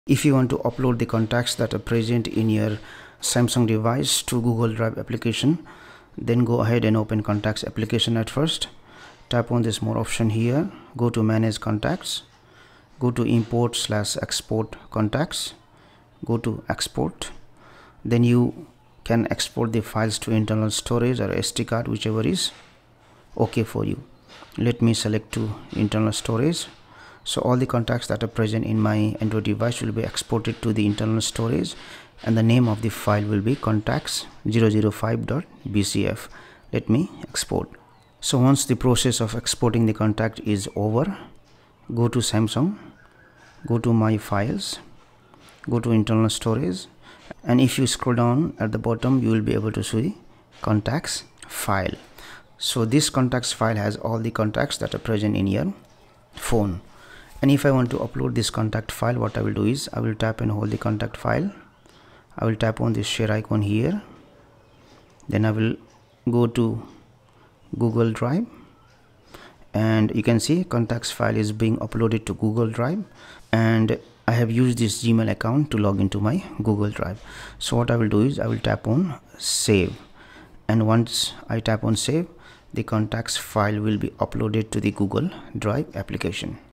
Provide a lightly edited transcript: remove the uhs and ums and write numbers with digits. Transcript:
If you want to upload the contacts that are present in your Samsung device to Google Drive application, then go ahead and open Contacts application at first. Tap on this More option here, go to Manage Contacts, go to Import/Export Contacts, go to Export. Then you can export the files to internal storage or SD card, whichever is okay for you. Let me select to internal storage. So all the contacts that are present in my Android device will be exported to the internal storage, and the name of the file will be contacts005.bcf. Let me export. So once the process of exporting the contact is over, go to Samsung, go to My Files, go to internal storage, and if you scroll down at the bottom, you will be able to see contacts file. So this contacts file has all the contacts that are present in your phone. And if I want to upload this contact file, what I will do is I will tap and hold the contact file. I will tap on this share icon here. Then I will go to Google Drive, and you can see contacts file is being uploaded to Google Drive, and I have used this Gmail account to log into my Google Drive. So what I will do is I will tap on save, and once I tap on save, the contacts file will be uploaded to the Google Drive application.